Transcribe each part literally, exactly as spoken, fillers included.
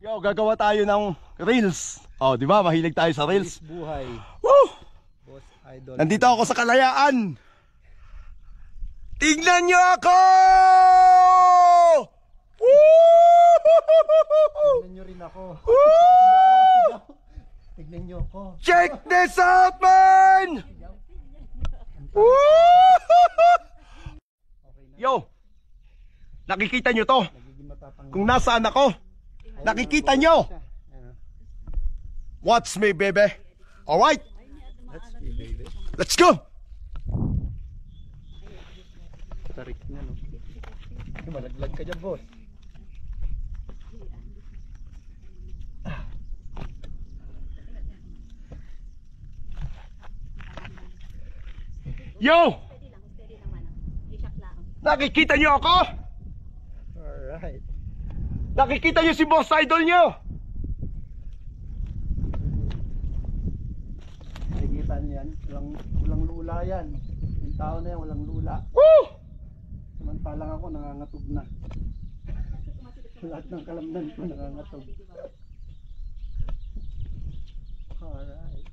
Yo, gagawa tayo ng reels. Oh, di ba? Mahilig tayo sa reels. Buhay. Woo! Boss Idol. Nandito ako sa Kalayaan. Tingnan nyo ako! Tignan nyo rin ako. Tignan nyo ako. Check this out, man! Yo! Nakikita nyo to? Kung nasaan ako? Nakikita nyo? Watch me, baby. Alright? That's me, baby. Let's go! Tarik niya, no? Malaglag ka dyan, boss. Yo! Nakikita nyo ako? Alright. Nakikita nyo si boss idol nyo? Nakikita niyo yan. Walang, walang lula yan. Yung tao na yan, walang lula. Woo! Samantalang ako, nangangatog na. Lahat ng kalamnan ko nangangatog. Alright.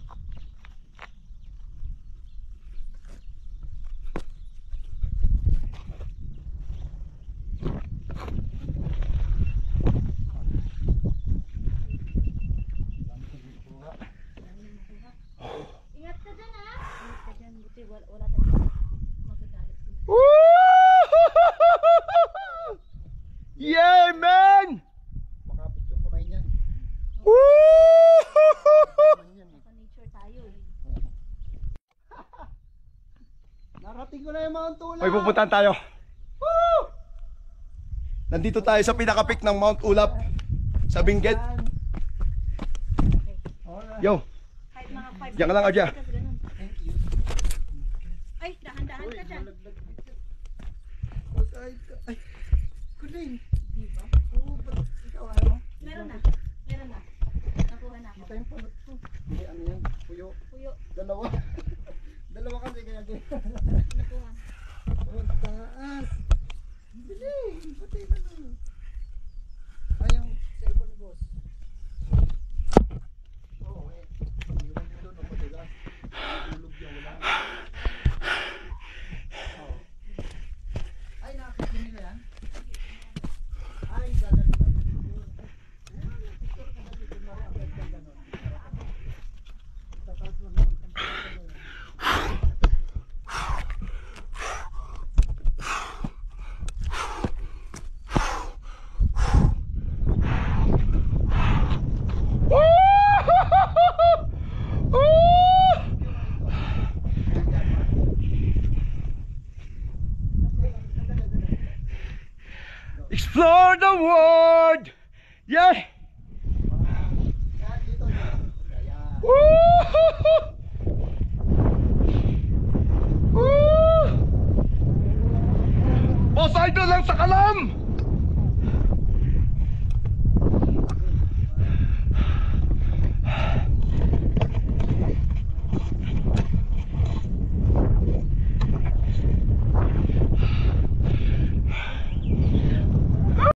Ingat ka dyan, ha? Ingat ka dyan, buti wala, wala tayong magagalit. Yeah, man! Makapit yung kamay niyan. Woo! Nasa nature tayo, eh. Narating ko na yung Mount Ulap. May pupuntahan tayo. Woo! Nandito tayo sa pinaka-peak ng Mount Ulap sa Benguet. Alright. Yo, Kahit mga five diyan ka lang, Adja. meters, ganun. Ay, dahan-dahan ka dyan. Ay, ay, kuling. Diba? Oo, ba't ikaw ano? Meron na. Meron na. Nakuha na ako. Kita yung pulot ko. Hindi, ano yan? Puyo. Puyo. Dalawa. Dalawa kasi kaya din. Nakuha. Oh, taas. Bili. Patay na lang. Ay, yung cellphone ni boss. Oo, eh. Iwan nyo doon, ang madalas. Tulog niya, wala. Oo. Ay, nakakita nila yan? Ay, gagawin na. Picture ka na dito, Mari. Ang ganda ganon. Tataas mo naman. Ang ganda ganon. Explore the world! Yeah! Yan, dito. Ayan. Woo! Woo! Boss idol lang sa kalam!